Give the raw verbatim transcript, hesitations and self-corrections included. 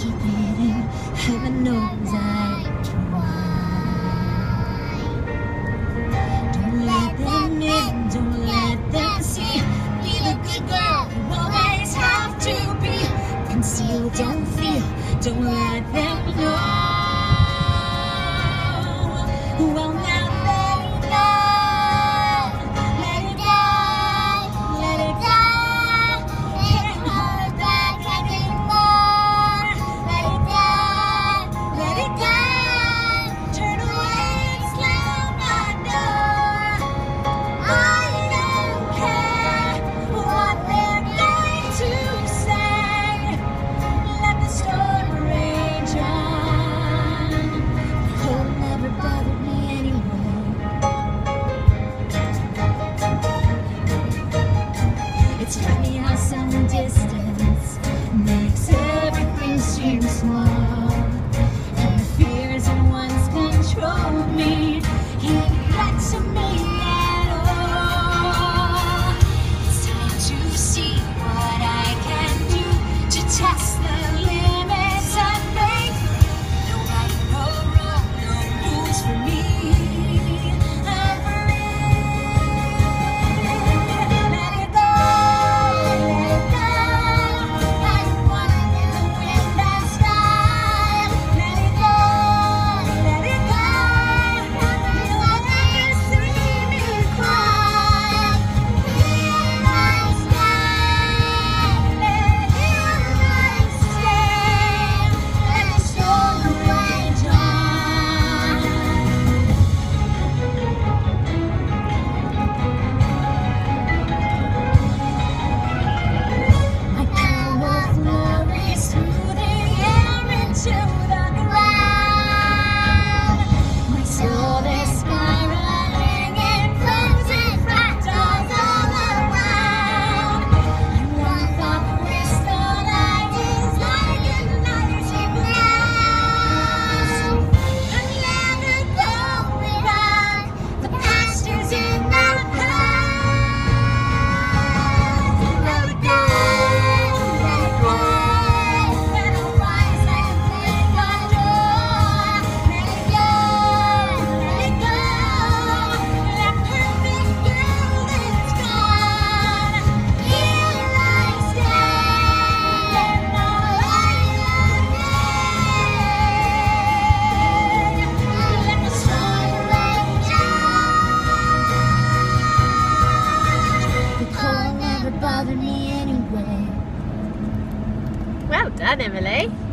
keep it in. Heaven knows I try. Don't let them in, don't let them see. Be the good girl you always have to be. Conceal, don't feel, don't let them know. Well, now they know. Let it go, let it go. Can't hold it back anymore. Let it go, let it go. Turn away and slam my door. I don't care what they're going to say. Let the storm rage on. The cold never bothered me anyway. It's funny how some distance makes everything seem small. And the fears that once controlled me ain't got to me at all. It's time to see what I can do to test the limits I make. No right, no wrong, no rules for me. I'm free. Let it go, let it go. I don't wanna get the wind and sky. Let it go, let it go. You'll never see me cry. Here I stand, and here I stay. Let the storm rage on. My power flurries through the air into the ground. My soul is spiraling in frozen fractals all around. And one thought crystallizes like an icy blast. I'm never going back. The past is in the past. Let it go, let it go. When I rise and break my door. Let it go, let it go. That perfect girl is gone. Here I stand, and all I love. Let the storm rage on. The cold never bothered me anyway. Well done, Emily.